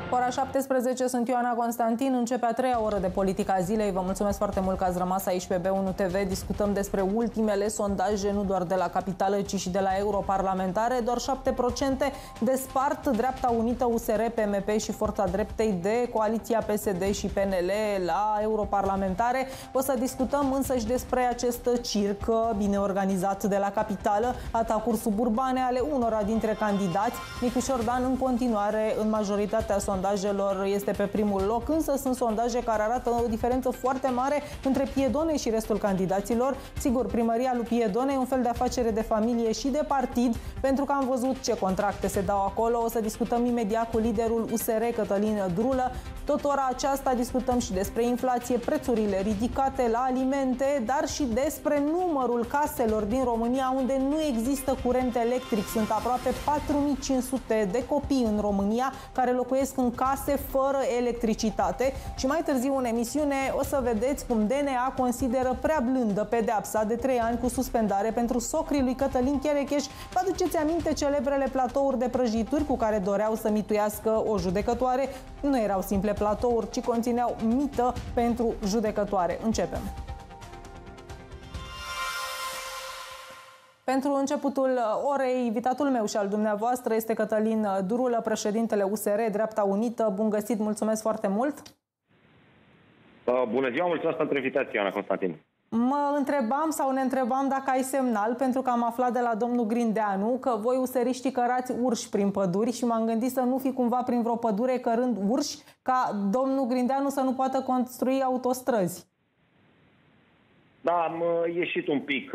Ora 17, sunt Ioana Constantin, începe a treia oră de Politica Zilei. Vă mulțumesc foarte mult că ați rămas aici pe B1 TV. Discutăm despre ultimele sondaje, nu doar de la Capitală, ci și de la europarlamentare. Doar 7% despart Dreapta Unită, USR, PMP și Forța Dreptei de coaliția PSD și PNL la europarlamentare. O să discutăm însă și despre acest circ bine organizat de la Capitală, atacuri suburbane ale unora dintre candidați. Nicu Șordan în continuare în majoritatea sondajelor este pe primul loc, însă sunt sondaje care arată o diferență foarte mare între Piedone și restul candidaților. Sigur, primăria lui Piedone e un fel de afacere de familie și de partid, pentru că am văzut ce contracte se dau acolo. O să discutăm imediat cu liderul USR, Cătălin Drulă. Tot ora aceasta discutăm și despre inflație, prețurile ridicate la alimente, dar și despre numărul caselor din România unde nu există curent electric. Sunt aproape 4500 de copii în România care locuiesc în case fără electricitate. Și mai târziu în emisiune o să vedeți cum DNA consideră prea blândă pedeapsa de 3 ani cu suspendare pentru socrii lui Cătălin Cherecheș. Vă aduceți aminte celebrele platouri de prăjituri cu care doreau să mituiască o judecătoare? Nu erau simple platouri, ci conțineau mită pentru judecătoare. Începem! Pentru începutul orei, invitatul meu și al dumneavoastră este Cătălin Drulă, președintele USR, Dreapta Unită. Bun găsit, mulțumesc foarte mult! Bună ziua, mulțumesc pentru invitație, Ioana Constantin. Mă întrebam sau ne întrebam dacă ai semnal, pentru că am aflat de la domnul Grindeanu că voi useriștii cărați urși prin păduri și m-am gândit să nu fi cumva prin vreo pădure cărând urși, ca domnul Grindeanu să nu poată construi autostrăzi. Da, am ieșit un pic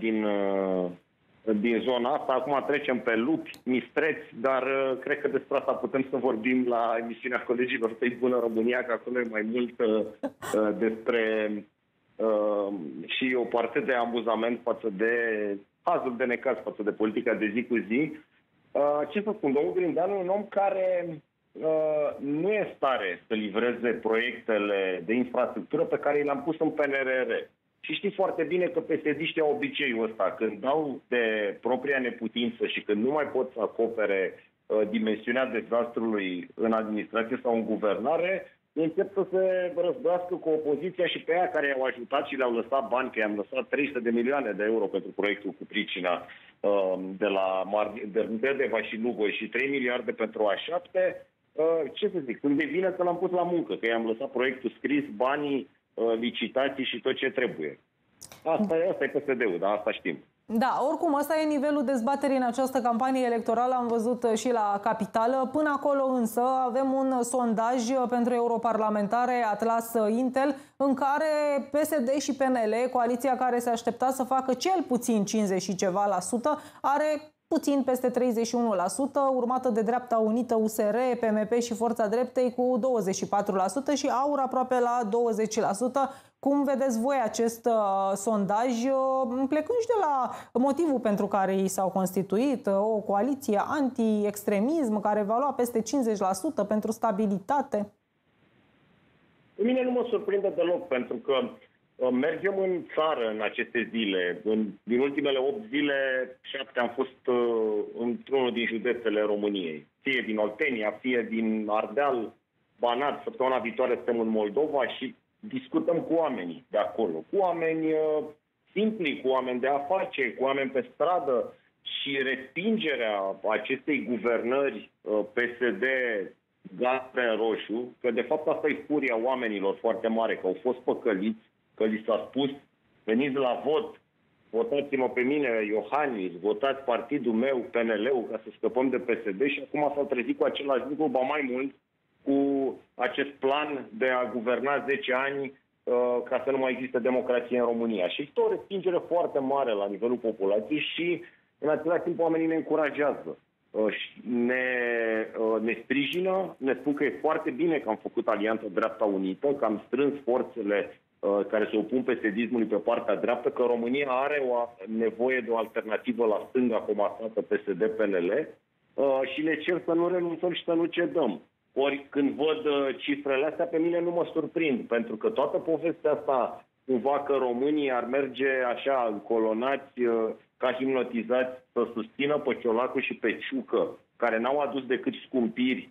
din zona asta. Acum trecem pe lupi, mistreți, dar cred că despre asta putem să vorbim la emisiunea colegilor Tăi Bună România, că acolo e mai mult despre și o parte de amuzament față de cazul de necaz, față de politica de zi cu zi. Ce să spun, domnul Grindeanu e un om care nu e stare să livreze proiectele de infrastructură pe care le-am pus în PNRR. Și știți foarte bine că PSD-știi au obiceiul ăsta. Când dau de propria neputință și când nu mai pot să acopere dimensiunea dezastrului în administrație sau în guvernare, încep să se războiască cu opoziția și pe aia care i-au ajutat și le-au lăsat bani, că i-am lăsat 300 de milioane de euro pentru proiectul cu pricina de la Deva și Lugoi și 3 miliarde pentru A7. Ce să zic, când devine că l-am pus la muncă, că i-am lăsat proiectul scris, banii, licitații și tot ce trebuie. Asta e PSD-ul, dar asta știm. Da, oricum, ăsta e nivelul dezbaterii în această campanie electorală, am văzut și la Capitală. Până acolo însă avem un sondaj pentru europarlamentare, Atlas Intel, în care PSD și PNL, coaliția care se aștepta să facă cel puțin 50 și ceva la sută, are puțin peste 31%, urmată de Dreapta Unită, USR, PMP și Forța Dreptei cu 24% și AUR aproape la 20%. Cum vedeți voi acest sondaj, plecând și de la motivul pentru care ei s-au constituit, o coaliție anti-extremism care va lua peste 50% pentru stabilitate? Pe mine nu mă surprinde deloc, pentru că mergem în țară în aceste zile. Din ultimele 8 zile, 7 am fost într-unul din județele României. Fie din Oltenia, fie din Ardeal, Banat. Săptămâna viitoare suntem în Moldova și discutăm cu oamenii de acolo. Cu oameni simpli, cu oameni de afaceri, cu oameni pe stradă. Și respingerea acestei guvernări PSD galben roșu, că de fapt asta e furia oamenilor foarte mare, că au fost păcăliți, că li s-a spus, veniți la vot, votați-mă pe mine, Iohannis, votați partidul meu, PNL-ul, ca să scăpăm de PSD și acum s-au trezit cu același lucru, ba mai mult, cu acest plan de a guverna 10 ani ca să nu mai existe democrație în România. Și este o respingere foarte mare la nivelul populației și în același timp oamenii ne încurajează. Ne sprijină, ne spun că e foarte bine că am făcut Alianța Dreapta Unită, că am strâns forțele care se opun PSD-ismului pe partea dreaptă, că România are nevoie de o alternativă la stânga comasată PSD-PNL și le cer să nu renunțăm și să nu cedăm. Ori când văd cifrele astea, pe mine nu mă surprind, pentru că toată povestea asta, cumva că românii ar merge așa încolonați, ca hipnotizați, să susțină pe Ciolacu și pe Ciucă, care n-au adus decât scumpiri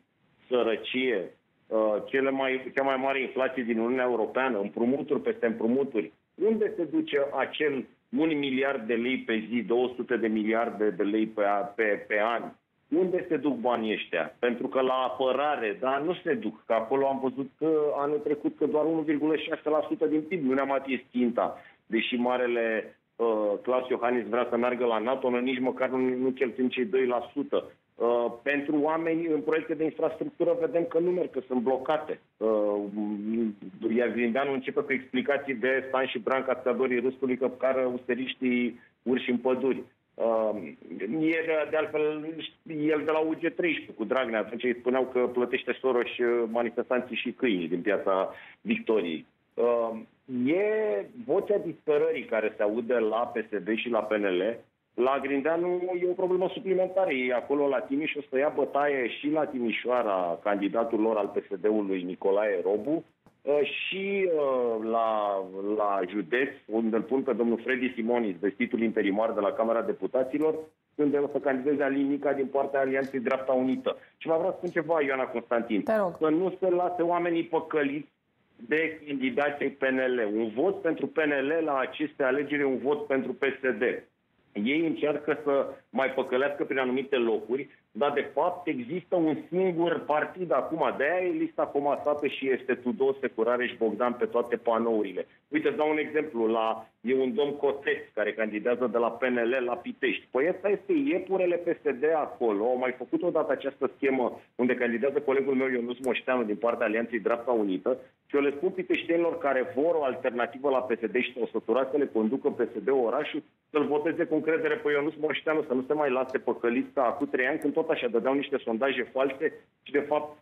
sărăcie, cea mai mare inflație din Uniunea Europeană, împrumuturi peste împrumuturi. Unde se duce acel 1 miliard de lei pe zi, 200 de miliarde de lei pe an? Unde se duc banii ăștia? Pentru că la apărare, da, nu se duc. Că acolo am văzut că anul trecut că doar 1,6% din PIB nu ne-am atins ținta. Deși marele Klaus Iohannis vrea să meargă la NATO, noi nici măcar nu cheltuim cei 2%. Pentru oameni în proiecte de infrastructură vedem că nu merg, că sunt blocate. Iar Grindeanu începe cu explicații de Stan și Branca, țădorii râsului, că cară usteriștii urși în păduri. De altfel, el de la UG13 cu Dragnea, atunci îi spuneau că plătește Soros manifestanții și câinii din Piața Victoriei. E vocea disperării care se aude la PSD și la PNL. La Grindeanu e o problemă suplimentară. Ei acolo la Timiș o să ia bătaie și la Timișoara candidatul lor al PSD-ului Nicolae Robu și la județ, unde îl pun pe domnul Fredi Simonis, vestitul interimar de la Camera Deputaților, unde o să candideze Alin Nica din partea Alianței Dreapta Unită. Și mai vreau să spun ceva, Ioana Constantin, să nu se lase oamenii păcăliți de candidații PNL. Un vot pentru PNL la aceste alegeri e un vot pentru PSD. Ei încearcă să mai păcălească prin anumite locuri, dar de fapt există un singur partid acum. De-aia e lista comasată și este Tudor, Securareș, Bogdan pe toate panourile. Uite, îți dau un exemplu. E un domn Coteț care candidează de la PNL la Pitești. Păi ăsta este iepurele PSD acolo. Au mai făcut odată această schemă unde candidează colegul meu Ionuț Moșteanu din partea Alianței Dreapta Unită și eu le spun piteștenilor care vor o alternativă la PSD și o săturați să le conducă PSD-ul orașul să-l voteze cu încredere pe Ionuț Moșteanu, să nu se mai lase păcăliți ca acum 3 ani, când tot așa dădeau niște sondaje false și de fapt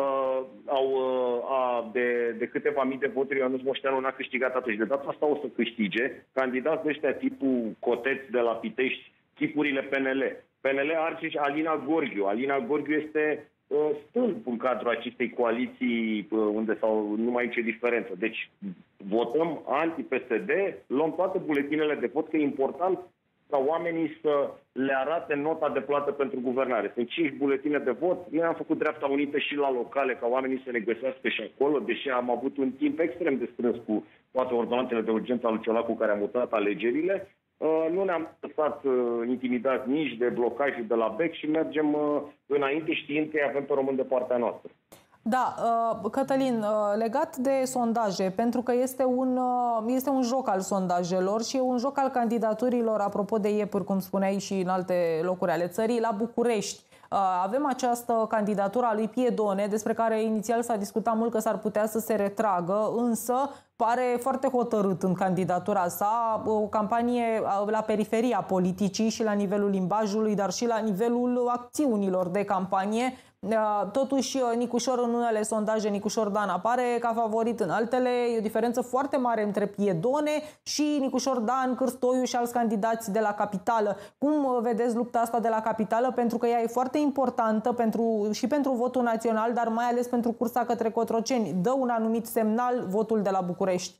de câteva mii de voturi Ionuț Moșteanu n-a câștigat atunci. De data asta o să câștige candidați de ăștia tipul Coteț de la Pitești, tipurile PNL. PNL are și Alina Gorghiu. Alina Gorghiu este stâlp în cadrul acestei coaliții unde nu mai e nicio diferență. Deci votăm anti-PSD, luăm toate buletinele de vot, că e important ca oamenii să le arate nota de plată pentru guvernare. Sunt 5 buletine de vot. Noi am făcut Dreapta Unită și la locale, ca oamenii să ne găsească și acolo, deși am avut un timp extrem de strâns cu toate ordonanțele de urgență al lui Ciolacu care a mutat alegerile. Nu ne-am lăsat intimidați nici de blocajul de la BEC și mergem înainte știind că avem pe român de partea noastră. Da, Cătălin, legat de sondaje, pentru că este un joc al sondajelor și e un joc al candidaturilor, apropo de iepuri, cum spuneai și în alte locuri ale țării, la București. Avem această candidatură a lui Piedone, despre care inițial s-a discutat mult că s-ar putea să se retragă, însă pare foarte hotărât în candidatura sa, o campanie la periferia politicii și la nivelul limbajului, dar și la nivelul acțiunilor de campanie. Totuși, Nicușor în unele sondaje, Nicușor Dan apare ca favorit, în altele e o diferență foarte mare între Piedone și Nicușor Dan, Cârstoiu și alți candidați de la capitală. Cum vedeți lupta asta de la capitală? Pentru că ea e foarte importantă și pentru votul național, dar mai ales pentru cursa către Cotroceni. Dă un anumit semnal votul de la București.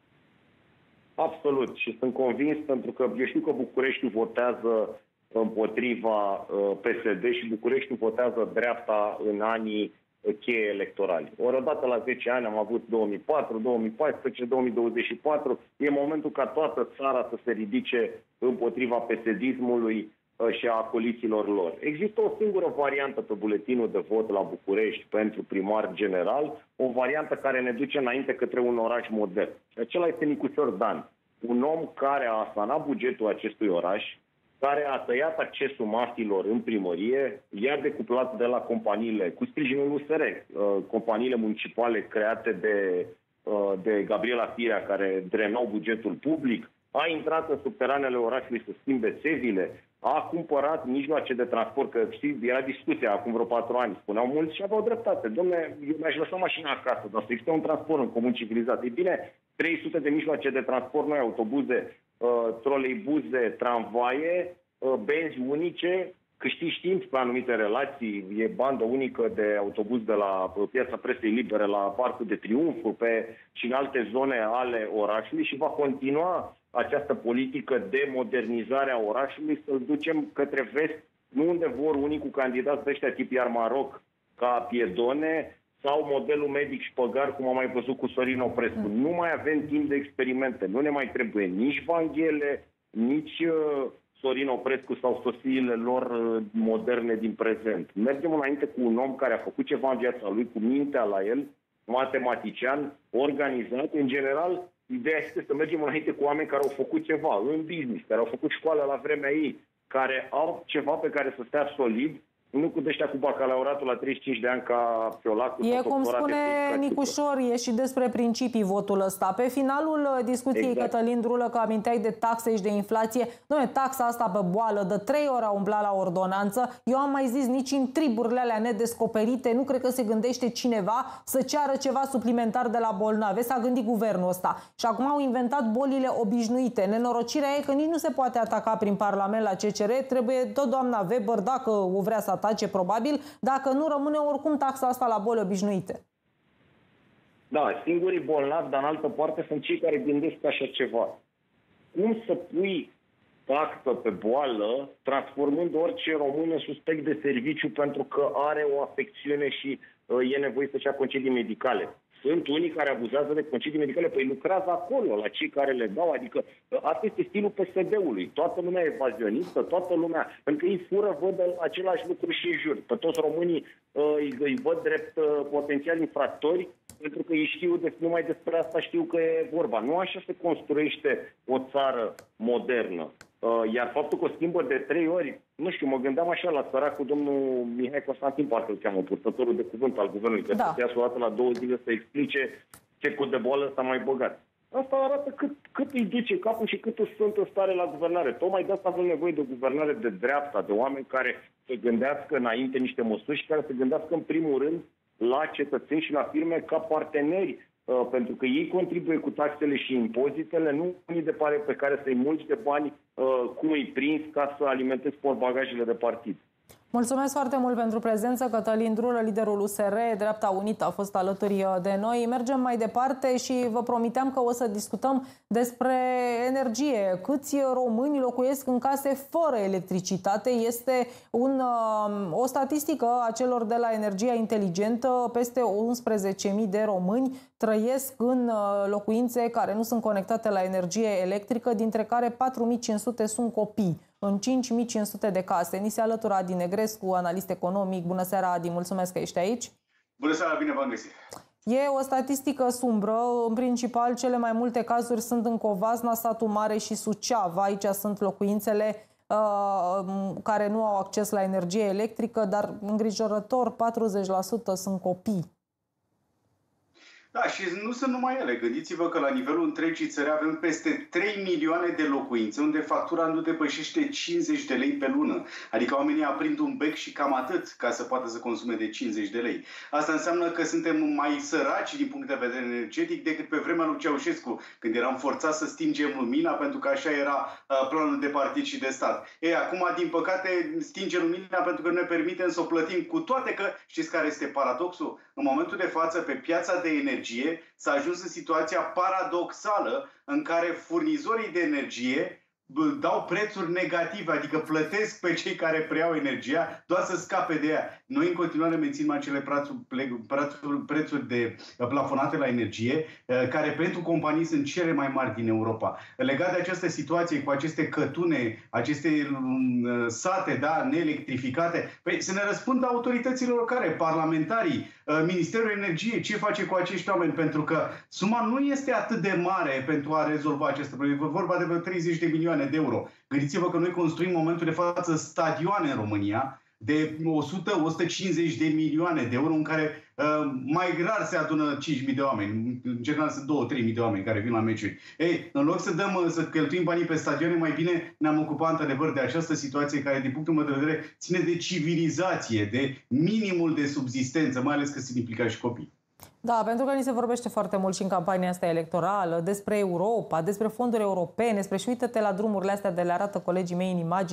Absolut. Și sunt convins, pentru că eu știu că Bucureștiul votează împotriva PSD și Bucureștiul votează dreapta în anii cheie electorali. Ori odată la 10 ani am avut 2004, 2014, 2024. E momentul ca toată țara să se ridice împotriva PSD-ismului și a acoliților lor. Există o singură variantă pe buletinul de vot la București pentru primar general, o variantă care ne duce înainte către un oraș modern. Și acela este Nicușor Dan, un om care a asanat bugetul acestui oraș, care a tăiat accesul mafilor în primărie, i-a decuplat de la companiile, cu sprijinul USR, companiile municipale create de Gabriela Firea, care drenau bugetul public, a intrat în subteranele orașului să schimbe țevile, a cumpărat mijloace de transport, că știi, era discuția acum vreo 4 ani, spuneau mulți și aveau dreptate. Dom'le, eu mi-aș lăsa mașina acasă, dar să existe un transport în comun civilizat. E bine, 300 de mijloace de transport noi, autobuze, troleibuze, tramvaie, benzi unice, câștigi timp pe anumite relații, e bandă unică de autobuz de la Piața Presei Libere la Parcul de Triumful și în alte zone ale orașului și va continua această politică de modernizare a orașului să-l ducem către vest, nu unde vor unii cu candidați de ăștia tip Iar Maroc, ca piedone sau modelul medic șpăgar, cum am mai văzut cu Sorin Oprescu. Nu mai avem timp de experimente. Nu ne mai trebuie nici Vanghele, nici Sorin Oprescu sau sosiile lor moderne din prezent. Mergem înainte cu un om care a făcut ceva în viața lui, cu mintea la el, matematician, organizat. În general, ideea este să mergem înainte cu oameni care au făcut ceva în business, care au făcut școală la vremea ei, care au ceva pe care să stea solid, nu cu ăștia cu bacalaureatul la 35 de ani ca Fiolacu. E cum spune Nicușor, e și despre principii votul ăsta. Pe finalul discuției, exact. Cătălin Drulă, că aminteai de taxe și de inflație, doamne, taxa asta pe boală, de 3 ori a umblat la ordonanță. Eu am mai zis, nici în triburile alea nedescoperite, nu cred că se gândește cineva să ceară ceva suplimentar de la bolnavi. S-a gândit guvernul ăsta. Și acum au inventat bolile obișnuite. Nenorocirea e că nici nu se poate ataca prin Parlament la CCR, trebuie tot doamna Weber, dacă o vrea să atace, probabil, dacă nu rămâne oricum taxa asta la boli obișnuite. Da, singurii bolnavi, dar în altă parte sunt cei care gândesc așa ceva. Cum să pui taxă pe boală, transformând orice român în suspect de serviciu pentru că are o afecțiune și e nevoie să-și ia concedii medicale? Sunt unii care abuzează de concedii medicale, păi lucrează acolo, la cei care le dau, adică asta este stilul PSD-ului. Toată lumea e evazionistă, toată lumea, pentru că ei fură, văd același lucru și în jur. Pe toți românii îi văd drept potențial infractori, pentru că ei știu, numai despre asta știu că e vorba. Nu așa se construiește o țară modernă. Iar faptul că o schimbă de 3 ori, nu știu, mă gândeam așa la săracul domnul Mihai Constantin, parcă îl cheamă, purtătorul de cuvânt al guvernului, că să iasă o dată la 2 zile să explice ce cu de boală s-a mai băgat. Asta arată cât îi duce capul și cât sunt în stare la guvernare. Tocmai de asta avem nevoie de o guvernare de dreapta, de oameni care să gândească înainte niște măsuri și care să gândească în primul rând la cetățeni și la firme ca parteneri, pentru că ei contribuie cu taxele și impozitele, nu unii de pare pe care să-i mulți de bani cum îi prins ca să alimentezi portbagajele de partid. Mulțumesc foarte mult pentru prezență. Cătălin Drulă, liderul USR, Dreapta Unită, a fost alături de noi. Mergem mai departe și vă promiteam că o să discutăm despre energie. Câți români locuiesc în case fără electricitate? Este o statistică a celor de la Energia Inteligentă. Peste 11.000 de români trăiesc în locuințe care nu sunt conectate la energie electrică, dintre care 4.500 sunt copii în 5.500 de case. Ni se alătură Adi Negrescu, analist economic. Bună seara, Adi, mulțumesc că ești aici. Bună seara, bine v-am găsit. E o statistică sumbră. În principal, cele mai multe cazuri sunt în Covasna, Satul Mare și Suceava. Aici sunt locuințele care nu au acces la energie electrică, dar îngrijorător, 40% sunt copii. Da, și nu sunt numai ele. Gândiți-vă că la nivelul întregii țări avem peste 3 milioane de locuințe unde factura nu depășește 50 de lei pe lună. Adică oamenii aprind un bec și cam atât ca să poată să consume de 50 de lei. Asta înseamnă că suntem mai săraci din punct de vedere energetic decât pe vremea lui Ceaușescu, când eram forțați să stingem lumina pentru că așa era planul de partid și de stat. Ei, acum, din păcate, stingem lumina pentru că ne permitem să o plătim, cu toate că, știți care este paradoxul? În momentul de față, pe piața de energie, s-a ajuns în situația paradoxală în care furnizorii de energie dau prețuri negative, adică plătesc pe cei care preiau energia doar să scape de ea. Noi în continuare menținem acele prețuri de plafonate la energie, care pentru companii sunt cele mai mari din Europa. Legat de această situație cu aceste cătune, aceste sate, da, neelectrificate, păi să ne răspundă autoritățile locale, parlamentarii, Ministerul Energiei, ce face cu acești oameni, pentru că suma nu este atât de mare pentru a rezolva aceste probleme. E vorba de vreo 30 de milioane de euro. Gândiți-vă că noi construim în momentul de față stadioane în România de 100-150 de milioane de euro, în care mai rar se adună 5.000 de oameni. În general sunt 2-3.000 de oameni care vin la meciuri. Ei, în loc să cheltuim banii pe stadioane, mai bine ne-am ocupat într-adevăr de această situație care, din punctul meu de vedere, ține de civilizație, de minimul de subzistență, mai ales că sunt implicați și copii. Da, pentru că ni se vorbește foarte mult și în campania asta electorală despre Europa, despre fonduri europene, despre și uite-te la drumurile astea de le arată colegii mei în imagini,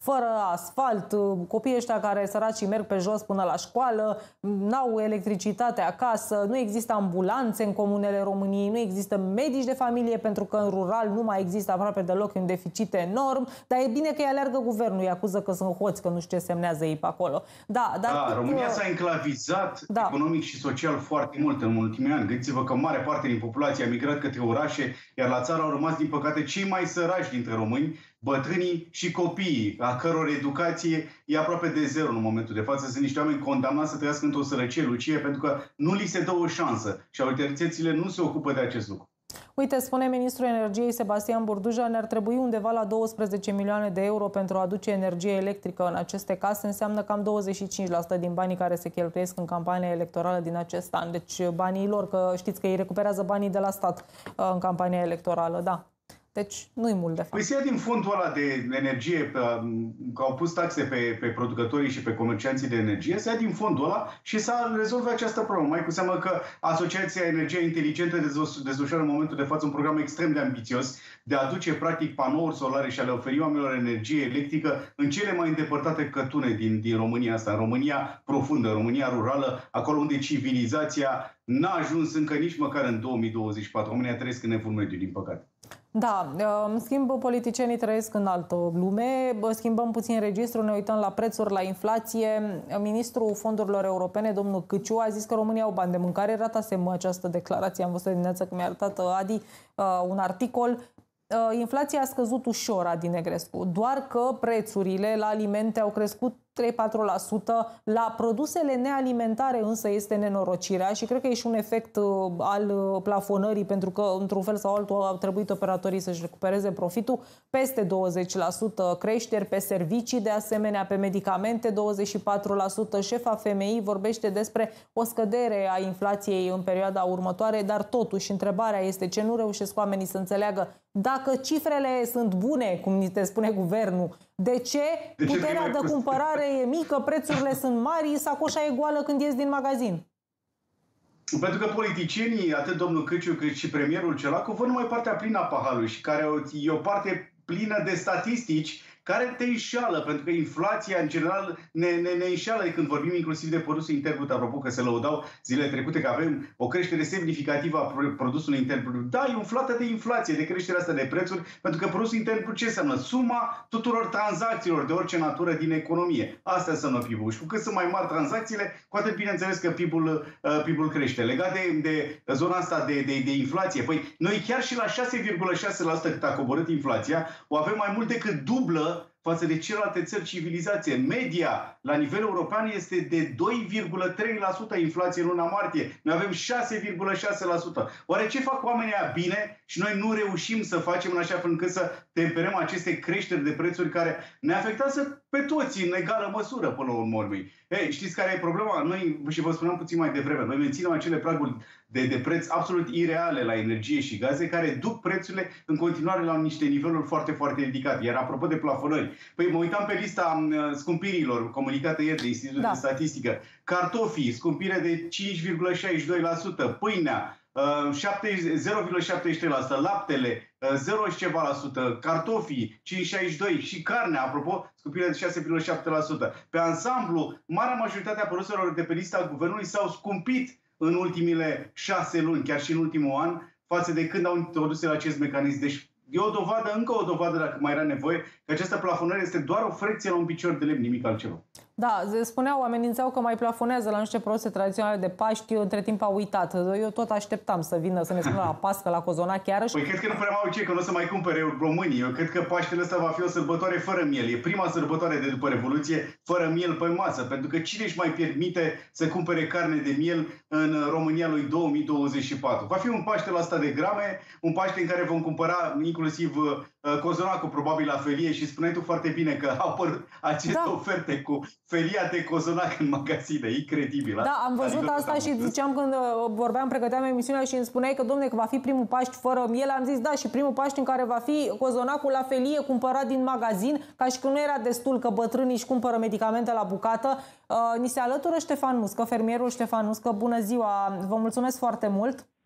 fără asfalt, copiii ăștia care săraci merg pe jos până la școală, n-au electricitate acasă, nu există ambulanțe în comunele României, nu există medici de familie pentru că în rural nu mai există aproape deloc, un deficit enorm, dar e bine că îi aleargă guvernul, îi acuză că sunt hoți, că nu știu ce semnează ei pe acolo. România s-a enclavizat economic și social foarte mult în ultimii ani. Gândiți-vă că mare parte din populație a migrat către orașe, iar la țară au rămas, din păcate, cei mai săraci dintre români, bătrânii și copiii, a căror educație e aproape de zero în momentul de față. Sunt niște oameni condamnați să trăiască într-o sărăcie lucie pentru că nu li se dă o șansă și autoritățile nu se ocupă de acest lucru. Uite, spune ministrul energiei Sebastian Burduja, ne-ar trebui undeva la 12 milioane de euro pentru a aduce energie electrică în aceste case. Înseamnă cam 25% din banii care se cheltuiesc în campania electorală din acest an. Deci banii lor, că știți că ei recuperează banii de la stat în campania electorală, da. Deci nu-i mult de fapt. Păi se ia din fondul ăla de energie, că au pus taxe pe producătorii și pe comercianții de energie, se ia din fondul ăla și să rezolve această problemă. Mai cu seamă că Asociația Energie Inteligentă desfășoară în momentul de față un program extrem de ambițios de a aduce practic panouri solare și a le oferi oamenilor energie electrică în cele mai îndepărtate cătune din România asta, în România profundă, în România rurală, acolo unde civilizația n-a ajuns încă nici măcar în 2024. România trăiesc în evul mediu, din păcate. Da, în schimb, politicienii trăiesc în altă lume. Schimbăm puțin registrul, ne uităm la prețuri, la inflație. Ministrul fondurilor europene, domnul Câciu, a zis că România au bani de mâncare. Ratasem această declarație, am văzut dimineața că mi-a arătat Adi un articol. Inflația a scăzut ușor, Adi Negrescu, doar că prețurile la alimente au crescut 3-4%, la produsele nealimentare însă este nenorocirea și cred că e și un efect al plafonării, pentru că într-un fel sau altul au trebuit operatorii să-și recupereze profitul, peste 20% creșteri pe servicii, de asemenea pe medicamente 24%. Șefa FMI vorbește despre o scădere a inflației în perioada următoare, dar totuși întrebarea este ce nu reușesc oamenii să înțeleagă. Dacă cifrele sunt bune, cum ni te spune guvernul, de ce puterea de cumpărare e mică, prețurile sunt mari, sacoșa e goală când ies din magazin? Pentru că politicienii, atât domnul Câciu cât și premierul Ciolacu, văd numai partea plină a paharului și care e o parte plină de statistici care te înșală, pentru că inflația în general ne înșală când vorbim inclusiv de produsul intern brut. Apropo că se lăudau zilele trecute că avem o creștere semnificativă a produsului intern brut. Da, e umflată de inflație, de creșterea asta de prețuri, pentru că produsul intern brut ce înseamnă? Suma tuturor tranzacțiilor de orice natură din economie. Asta înseamnă PIB-ul. Și cu cât sunt mai mari tranzacțiile, cu atât bineînțeles că PIB-ul crește. Legat de zona asta de inflație, păi noi chiar și la 6,6% cât a coborât inflația, o avem mai mult decât dublă față de celelalte țări civilizație. Media la nivel european este de 2,3% inflație în luna martie. Noi avem 6,6%. Oare ce fac oamenii aia bine și noi nu reușim să facem în așa fel încât să temperăm aceste creșteri de prețuri care ne afectează pe toți în egală măsură până la urmă? Ei, știți care e problema? Noi, și vă spuneam puțin mai devreme, noi menținem acele praguri de preț absolut ireale la energie și gaze care duc prețurile în continuare la niște niveluri foarte, foarte ridicate. Iar apropo de plafonări, păi mă uitam pe lista scumpirilor comunicată ieri de Institutul de Statistică. Cartofii, scumpire de 5,62%, pâinea 0,73%, laptele 0 și ceva la sută, cartofii 5,62% și carnea, apropo, scumpire de 6,7%. Pe ansamblu, marea majoritate a produselor de pe lista guvernului s-au scumpit în ultimile 6 luni, chiar și în ultimul an, față de când au introdus acest mecanism. Deci e o dovadă, încă o dovadă, dacă mai era nevoie, că această plafonare este doar o frecție la un picior de lemn, nimic altceva. Da, spuneau, amenințau că mai plafonează la niște produse tradiționale de Paști, între timp a uitat. Eu tot așteptam să vină să ne spună la Pască, la Cozonac chiarăși. Păi cred că nu prea mai au ce, că nu o să mai cumpere românii. Eu cred că Paștele ăsta va fi o sărbătoare fără miel. E prima sărbătoare de după Revoluție fără miel pe masă, pentru că cine își mai permite să cumpere carne de miel în România lui 2024? Va fi un Paște la 100 de grame, un Paște în care vom cumpăra inclusiv cozonacul probabil la felie și spuneai tu foarte bine că au apărut aceste oferte cu felia de cozonac în magazine. Incredibil. Da, am văzut asta și ziceam când vorbeam, pregăteam emisiunea și îmi spuneai că, domne, că va fi primul Paști fără miel. Am zis, da, și primul Paști în care va fi cozonacul la felie cumpărat din magazin, ca și că nu era destul că bătrânii își cumpără medicamente la bucată. Ni se alătură Ștefan Muscă, fermierul Ștefan Muscă. Bună ziua! Vă mulțumesc foarte mult!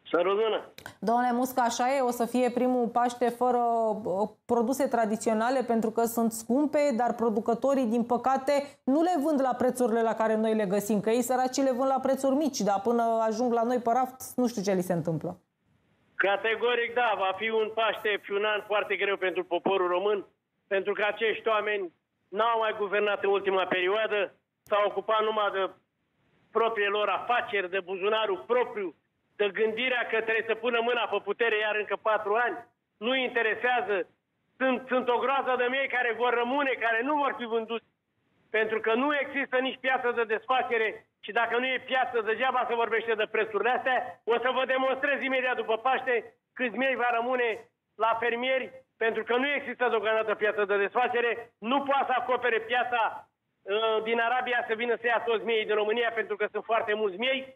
Să rămână. Domnule Muscă, așa e? O să fie primul Paște fără produse tradiționale pentru că sunt scumpe, dar producătorii, din păcate, nu le vând la prețurile la care noi le găsim, că ei săraci le vând la prețuri mici, dar până ajung la noi pe raft, nu știu ce li se întâmplă. Categoric, da, va fi un Paște și un an foarte greu pentru poporul român, pentru că acești oameni n-au mai guvernat în ultima perioadă, s-au ocupat numai de propriile lor afaceri, de buzunarul propriu, de gândirea că trebuie să pună mâna pe putere iar încă 4 ani. Nu interesează. Sunt o groază de miei care vor rămâne, care nu vor fi vânduți. Pentru că nu există nici piață de desfacere și dacă nu e piață, degeaba se vorbește de prețurile astea. O să vă demonstrez imediat după Paște câți miei va rămâne la fermieri, pentru că nu există deocamdată piață de desfacere. Nu poate să acopere piața din Arabia să vină să ia toți miei din România, pentru că sunt foarte mulți miei.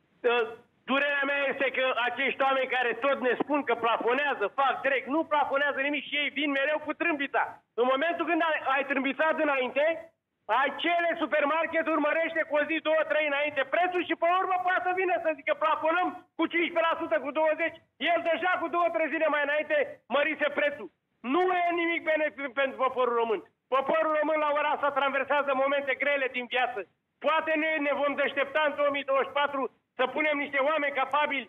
Durerea mea este că acești oameni care tot ne spun că plafonează, fac direct, nu plafonează nimic și ei vin mereu cu trâmbița. În momentul când ai trâmbițat înainte, acele supermarketuri mărește cu o zi, 2-3 înainte prețul și pe urmă poate să vină să zică plafonăm cu 15%, cu 20%. El deja cu 2-3 zile mai înainte mărise prețul. Nu e nimic benefic pentru poporul român. Poporul român la ora asta traversează momente grele din viață. Poate ne vom deștepta în 2024 să punem niște oameni capabili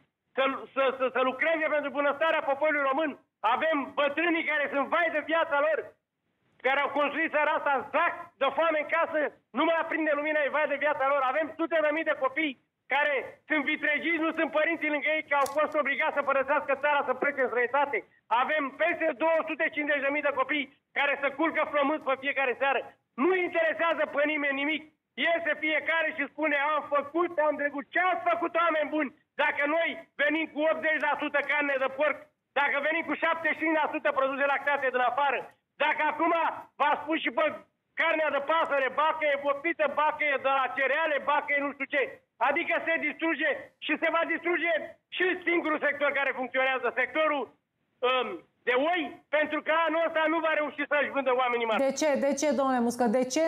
să lucreze pentru bunăstarea poporului român. Avem bătrânii care sunt vai de viața lor, care au construit țara asta zac de foame în casă, nu mai aprinde lumina, e vai de viața lor. Avem sute de mii de copii care sunt vitregiți, nu sunt părinții lângă ei, că au fost obligați să părăsească țara, să plece în străinătate. Avem peste 250.000 de copii care să culcă flămânți pe fiecare seară. Nu interesează pe nimeni nimic. Iese fiecare și spune, am făcut, am trecut. Ce ați făcut, oameni buni? Dacă noi venim cu 80% carne de porc, dacă venim cu 75% produse lactate din afară, dacă acum v-a spus și pe carnea de pasăre, bacă e bopită, bacă e de la cereale, bacă e nu știu ce. Adică se distruge și se va distruge și singurul sector care funcționează, sectorul de oi, pentru că anul ăsta nu va reuși să-și vândă oamenii mari. De ce, domnule Muscă?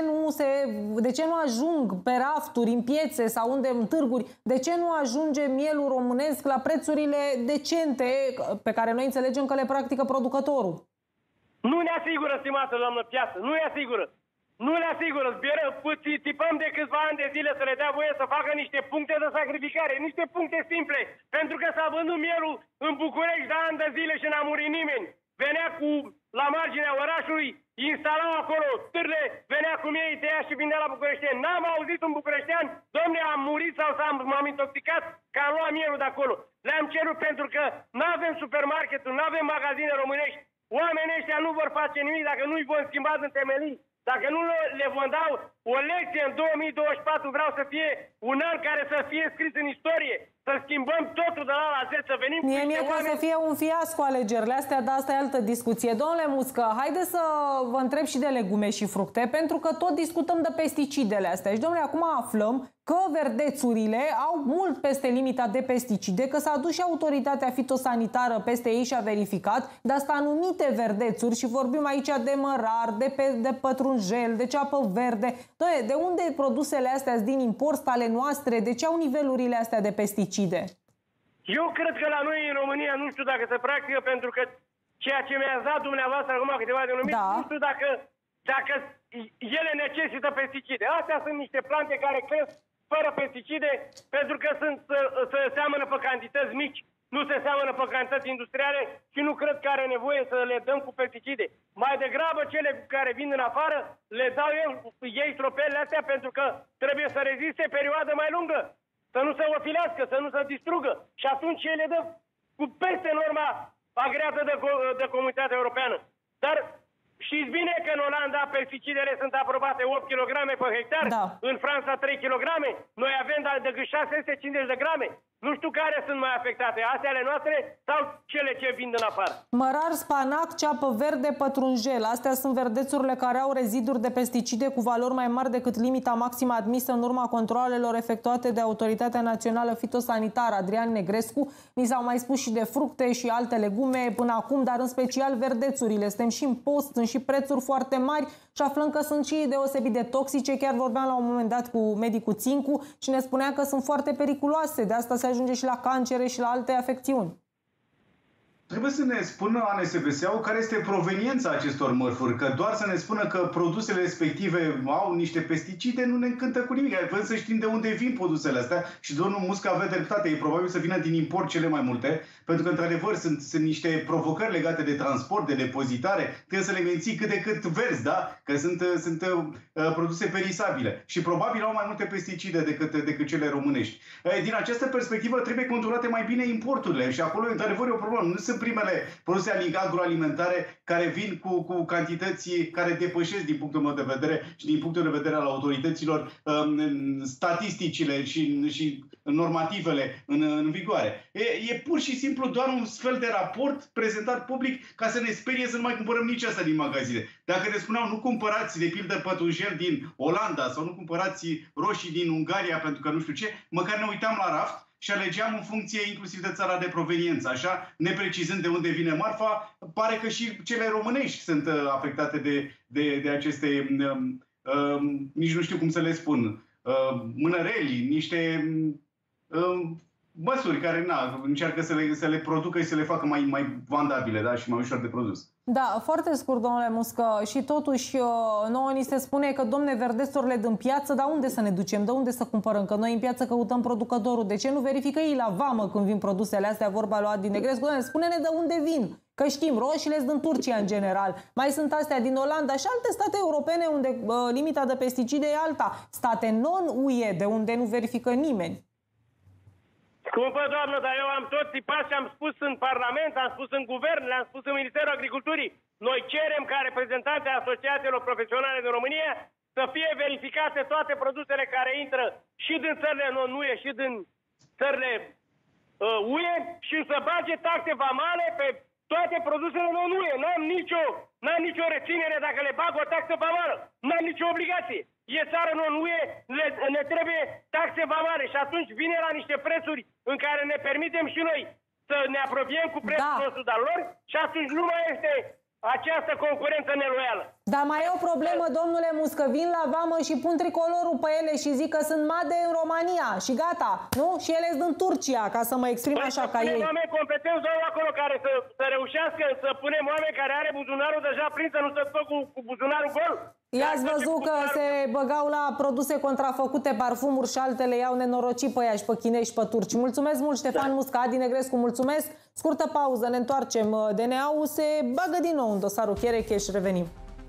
De ce nu ajung pe rafturi, în piețe sau unde în târguri? De ce nu ajunge mielul românesc la prețurile decente pe care noi înțelegem că le practică producătorul? Nu ne asigură, stimată doamnă, piață. Nu ne asigură. Nu le asigură. Tipăm de câțiva ani de zile să le dea voie să facă niște puncte de sacrificare, niște puncte simple. Pentru că s-a vândut mielul în București de ani de zile și n-a murit nimeni. Venea la marginea orașului, instalau acolo târle, venea cu miei, tăia și vindea la bucureșteni. N-am auzit un bucureștean, domne, am murit sau m-am intoxicat, că am luat mielul de acolo. Le-am cerut pentru că nu avem supermarketuri, nu avem magazine românești. Oamenii ăștia nu vor face nimic dacă nu-i vom schimba în temelii. Dacă nu le vom da o lecție în 2024, vreau să fie un an care să fie scris în istorie, să schimbăm totul de la A la Z, să venim Mie ca să fie un fiasco alegerile astea, dar asta e altă discuție. Domnule Muscă, haideți să vă întreb și de legume și fructe, pentru că tot discutăm de pesticidele astea. Și, domnule, acum aflăm că verdețurile au mult peste limita de pesticide, că s-a dus și autoritatea fitosanitară peste ei și a verificat, dar sunt anumite verdețuri și vorbim aici de mărar, de pătrunjel, de ceapă verde. Doamne, de unde produsele astea din import ale noastre? De ce au nivelurile astea de pesticide? Eu cred că la noi în România, nu știu dacă se practică, pentru că ceea ce mi-ați dat dumneavoastră acum câteva denumiri, da. Nu știu dacă ele necesită pesticide. Astea sunt niște plante care cresc fără pesticide, pentru că se seamănă pe cantități mici, nu se seamănă pe cantități industriale și nu cred că are nevoie să le dăm cu pesticide. Mai degrabă cele care vin în afară, le dau ei stropelele astea pentru că trebuie să reziste perioadă mai lungă, să nu se ofilească, să nu se distrugă. Și atunci ele dă cu peste norma agreată de Comunitatea Europeană. Dar știți bine că în Olanda pesticidele sunt aprobate 8 kg pe hectar, da. În Franța 3 kg, noi avem decât 650 de grame. Nu știu care sunt mai afectate, astea ale noastre sau cele ce vin din afară. Mărar, spanac, ceapă verde, pătrunjel. Astea sunt verdețurile care au reziduri de pesticide cu valori mai mari decât limita maximă admisă în urma controalelor efectuate de Autoritatea Națională Fitosanitară, Adrian Negrescu. Mi s-au mai spus și de fructe și alte legume până acum, dar în special verdețurile. Suntem și în post, sunt și prețuri foarte mari și aflăm că sunt și deosebit de toxice. Chiar vorbeam la un moment dat cu medicul Țincu și ne spunea că sunt foarte periculoase. De asta se ajunge și la cancere și la alte afecțiuni. Trebuie să ne spună ANSPS-ul care este proveniența acestor mărfuri, că doar să ne spună că produsele respective au niște pesticide nu ne încântă cu nimic. Vrem să știm de unde vin produsele astea și domnul Musca avea dreptate. E probabil să vină din import cele mai multe, pentru că, într-adevăr, sunt niște provocări legate de transport, de depozitare. Trebuie să le menții cât de cât verzi, da? Că sunt produse perisabile. Și probabil au mai multe pesticide decât cele românești. Din această perspectivă trebuie controlate mai bine importurile și acolo, într-adevăr, e o problemă. Nu sunt primele produse agroalimentare care vin cu cantități care depășesc din punctul meu de vedere și din punctul de vedere al autorităților statisticile și normativele în vigoare. E pur și simplu doar un fel de raport prezentat public ca să ne sperie să nu mai cumpărăm nici asta din magazine. Dacă ne spuneau nu cumpărați de pildă pătrunjel din Olanda sau nu cumpărați roșii din Ungaria pentru că nu știu ce, măcar ne uitam la raft și alegeam în funcție inclusiv de țara de proveniență. Așa, neprecizând de unde vine marfa, pare că și cele românești sunt afectate de aceste, nici nu știu cum să le spun, mânăreli, niște măsuri care încearcă să le producă și să le facă mai vandabile, da? Și mai ușor de produs. Da, foarte scurt, domnule Muscă, și totuși nouă ni se spune că, domne, verdesturile din piață, dar unde să ne ducem, de unde să cumpărăm? Că noi în piață căutăm producătorul. De ce nu verifică ei la vamă când vin produsele astea, vorba lui Adi Negrescu? Spune-ne de unde vin, că știm, roșiile sunt din Turcia în general. Mai sunt astea din Olanda și alte state europene unde limita de pesticide e alta. State non-UE, de unde nu verifică nimeni. Scumpă doamnă, dar eu am tot tipat și am spus în Parlament, am spus în Guvern, le-am spus în Ministerul Agriculturii. Noi cerem ca reprezentanții asociațiilor profesionale din România să fie verificate toate produsele care intră și din țările non-UE și din țările UE și să bage taxe vamale pe toate produsele non-UE. N-am nicio reținere dacă le bag o taxă vamală. N-am nicio obligație. E țară non-UE, ne trebuie taxe vamale și atunci vine la niște prețuri în care ne permitem și noi să ne apropiem cu prețul nostru de-al lor și atunci nu mai este această concurență neloială. Dar mai e o problemă, domnule Muscă, vin la vamă și pun tricolorul pe ele și zic că sunt MADE în România și gata, nu? Și ele sunt în Turcia, ca să mă exprim așa ca ei. Oameni competenți acolo care să reușească să punem oameni care are buzunarul deja prins, să nu se facă cu buzunarul gol. I-ați văzut că se băgau la produse contrafăcute, parfumuri și altele, i-au nenorocit pe ea și pe chinezi și pe turci. Mulțumesc mult, Ștefan Musca, Adi Negrescu, mulțumesc. Scurtă pauză, ne întoarcem. DNA-ul se bagă din nou în dosarul Chereche și revenim.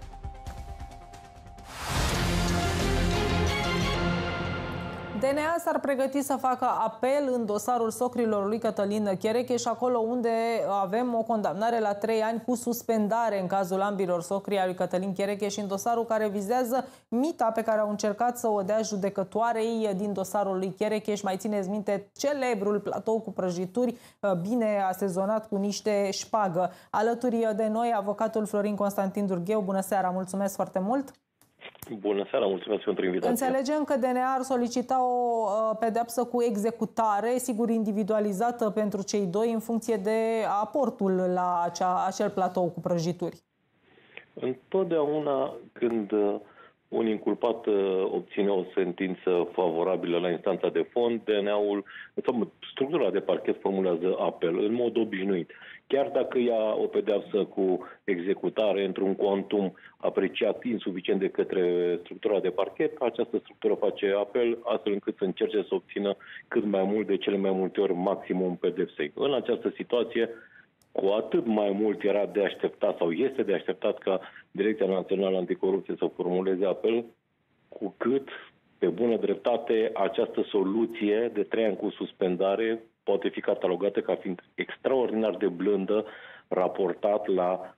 DNA s-ar pregăti să facă apel în dosarul socrilor lui Cătălin Chereche, acolo unde avem o condamnare la 3 ani cu suspendare în cazul ambilor socri al lui Cătălin Chereche și în dosarul care vizează mita pe care au încercat să o dea judecătoarei din dosarul lui Chereche. Și mai țineți minte celebrul platou cu prăjituri bine asezonat cu niște șpagă. Alături de noi avocatul Florin Constantin Durgheu. Bună seara, mulțumesc foarte mult! Bună seara, mulțumesc pentru invitație. Înțelegem că DNA ar solicita o pedeapsă cu executare, sigur individualizată pentru cei doi, în funcție de aportul la acel platou cu prăjituri. Întotdeauna când un inculpat obține o sentință favorabilă la instanța de fond, DNA-ul, structura de parchet formulează apel în mod obișnuit. Chiar dacă ia o pedeapsă cu executare într-un cuantum apreciat insuficient de către structura de parchet, această structură face apel astfel încât să încerce să obțină cât mai mult, de cele mai multe ori maximum pedepsei. În această situație, cu atât mai mult era de așteptat sau este de așteptat ca Direcția Națională Anticorupție să formuleze apel, cu cât, pe bună dreptate, această soluție de 3 ani cu suspendare poate fi catalogată ca fiind extraordinar de blândă, raportat la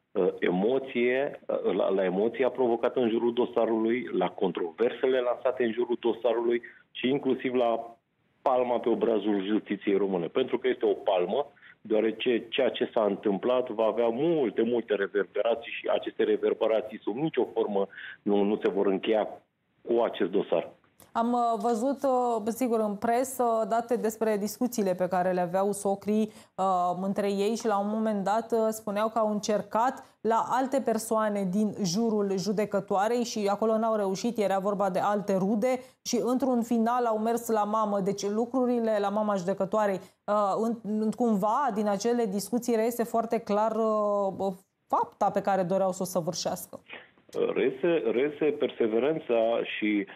emoția provocată în jurul dosarului, la controversele lansate în jurul dosarului și inclusiv la palma pe obrazul justiției române. Pentru că este o palmă, deoarece ceea ce s-a întâmplat va avea multe reverberații și aceste reverberații sub nicio formă nu se vor încheia cu acest dosar. Am văzut, sigur, în presă date despre discuțiile pe care le aveau socrii între ei și la un moment dat spuneau că au încercat la alte persoane din jurul judecătoarei și acolo n-au reușit, era vorba de alte rude și într-un final au mers la mamă. Deci lucrurile la mama judecătoarei, cumva din acele discuții reiese foarte clar fapta pe care doreau să o săvârșească. Reiese perseverența și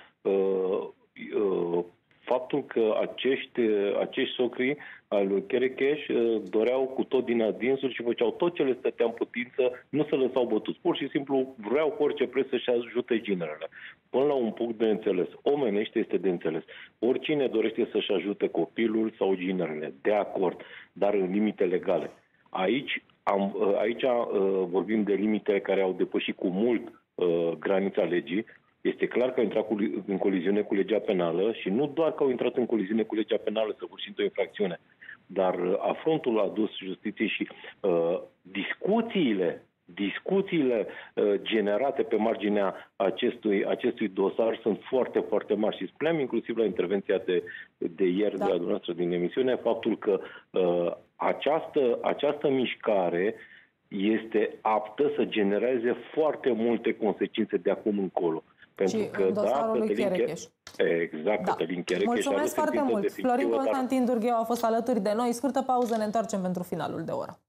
faptul că acești socri al lui Kerekes doreau cu tot din adinsul și făceau tot ce le stătea în putință, nu se lăsau bătuți. Pur și simplu vreau cu orice preț să-și ajute ginerele. Până la un punct de înțeles. Omenește este de înțeles. Oricine dorește să-și ajute copilul sau ginerele, de acord, dar în limite legale. Aici vorbim de limite care au depășit cu mult granița legii. Este clar că au intrat în coliziune cu legea penală și nu doar că au intrat în coliziune cu legea penală săvârșind o infracțiune, dar afrontul adus justiției și discuțiile generate pe marginea acestui dosar sunt foarte, foarte mari. Și spuneam inclusiv la intervenția de ieri de la dumneavoastră din emisiune faptul că această mișcare este aptă să genereze foarte multe consecințe de acum încolo. Pentru și că, dosarul lui Kerekes. Exact, Cătălin Kerekes. Mulțumesc foarte mult. Florin Constantin Durgheu a fost alături de noi. Scurtă pauză, ne întoarcem pentru finalul de oră.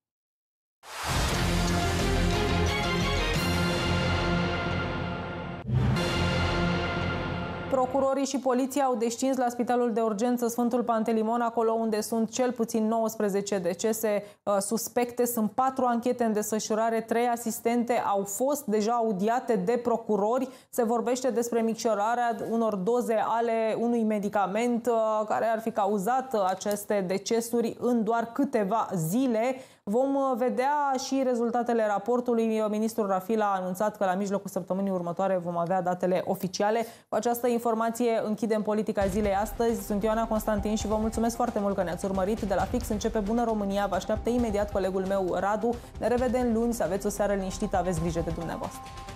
Procurorii și poliția au descins la Spitalul de Urgență Sfântul Pantelimon, acolo unde sunt cel puțin 19 decese suspecte. Sunt 4 anchete în desfășurare, 3 asistente au fost deja audiate de procurori. Se vorbește despre micșorarea unor doze ale unui medicament care ar fi cauzat aceste decesuri în doar câteva zile. Vom vedea și rezultatele raportului. Ministrul Rafila a anunțat că la mijlocul săptămânii următoare vom avea datele oficiale. Cu această informație închidem Politica Zilei astăzi. Sunt Ioana Constantin și vă mulțumesc foarte mult că ne-ați urmărit. De la Fix începe Bună România. Vă așteaptă imediat colegul meu Radu. Ne revedem luni. Să aveți o seară liniștită. Aveți grijă de dumneavoastră.